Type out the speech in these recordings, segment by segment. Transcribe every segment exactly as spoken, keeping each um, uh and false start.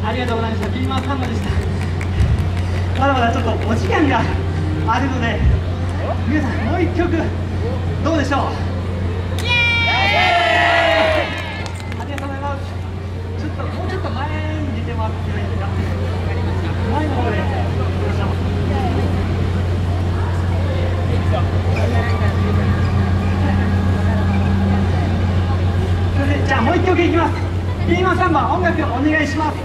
ありがとうございました。ピーマンサンバでした。まだまだちょっとお時間があるので、皆さんもう一曲どうでしょう。イエーイ。ありがとうございます。ちょっともうちょっと前に出てもらってもいいですか。前の方でよいしょ。じゃあもう一曲いきます。ピーマンサンバ音楽お願いします。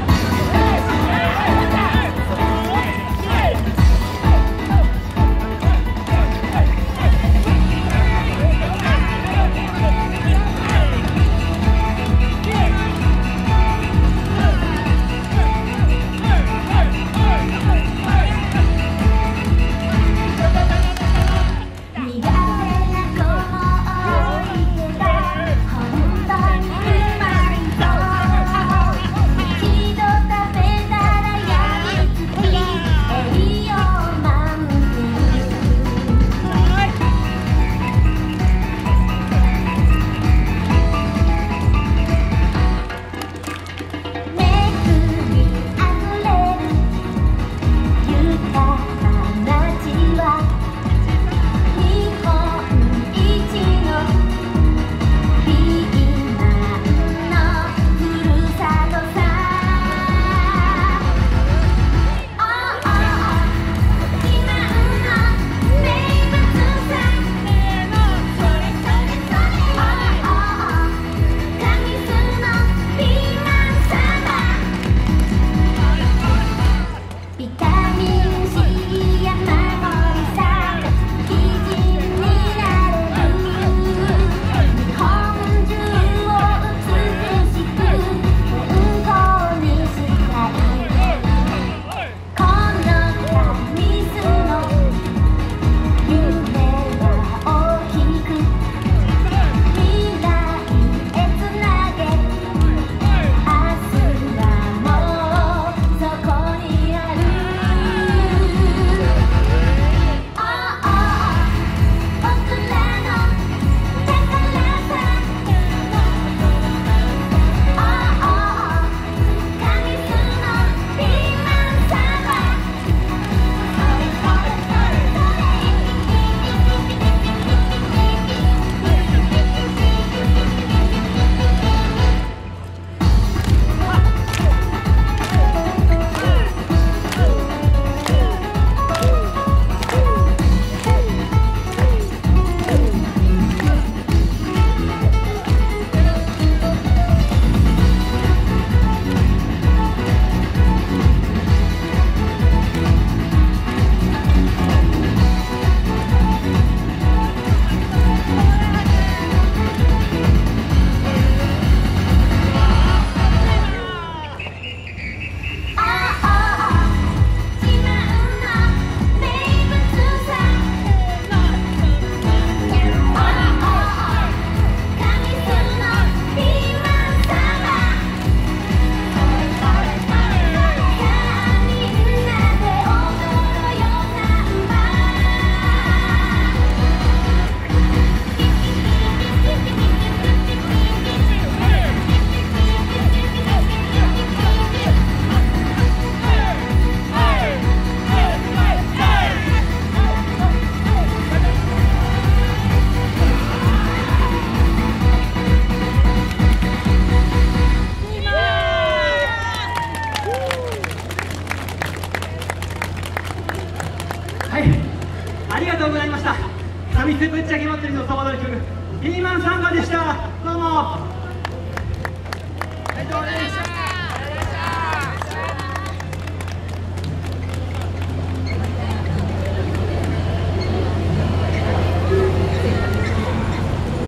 ありがとうございました。サビスぶっちゃけ祭りのそば踊り曲ピーマンサンバでした。どうもありがとうございました。